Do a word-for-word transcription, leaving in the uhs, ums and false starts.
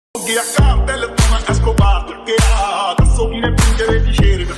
ਗਿਆ ਕਾਤਲ ਤੂੰ ਐਸਕੋਬਾਰ ਟੁੱਕਿਆ ਦੱਸੋ ਕਿਨੇ ਪਿੰਜਰੇ ਦੀ ਸ਼ੇਰ